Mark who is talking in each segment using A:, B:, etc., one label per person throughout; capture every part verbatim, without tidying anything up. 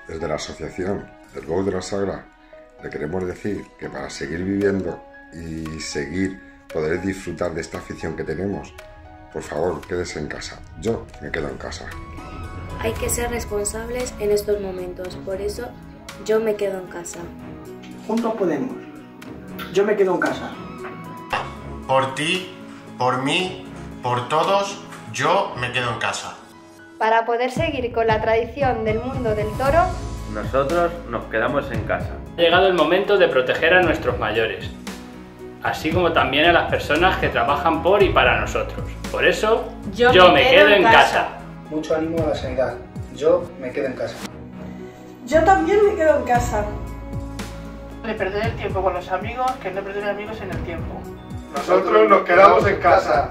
A: Desde la asociación del Bou de la Sagra le queremos decir que para seguir viviendo y seguir poder disfrutar de esta afición que tenemos, por favor, quédese en casa. Yo me quedo en casa.
B: Hay que ser responsables en estos momentos, por eso yo me quedo en casa.
C: Juntos podemos. Yo me quedo en casa.
D: Por ti, por mí, por todos, yo me quedo en casa.
E: Para poder seguir con la tradición del mundo del toro,
F: nosotros nos quedamos en casa.
G: Ha llegado el momento de proteger a nuestros mayores, así como también a las personas que trabajan por y para nosotros. Por eso, yo, yo me, me quedo, quedo en casa. casa.
C: Mucho ánimo a la sanidad. Yo me quedo en casa.
H: Yo también me quedo en casa.
I: De perder el tiempo con los amigos que no perder amigos en el tiempo.
D: Nosotros nos quedamos en casa.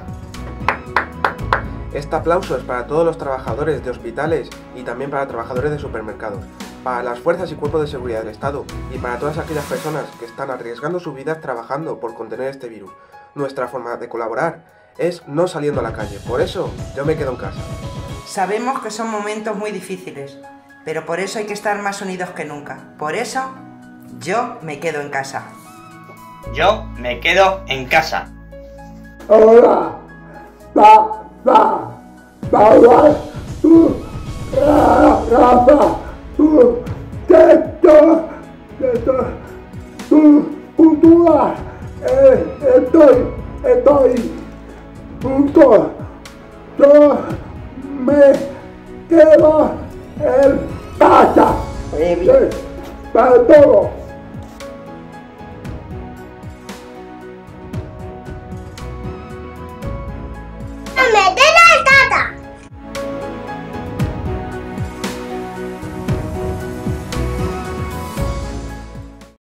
J: Este aplauso es para todos los trabajadores de hospitales y también para trabajadores de supermercados, para las fuerzas y cuerpos de seguridad del Estado y para todas aquellas personas que están arriesgando su vida trabajando por contener este virus. Nuestra forma de colaborar es no saliendo a la calle, por eso yo me quedo en casa.
K: Sabemos que son momentos muy difíciles, pero por eso hay que estar más unidos que nunca. Por eso, yo me quedo en casa.
L: Yo me quedo en casa.
M: Hola, va, va, va, va, tú, Rafa, tú, esto, esto, tú, cultura, eh, estoy, estoy, junto, yo me quedo en casa. Para todo.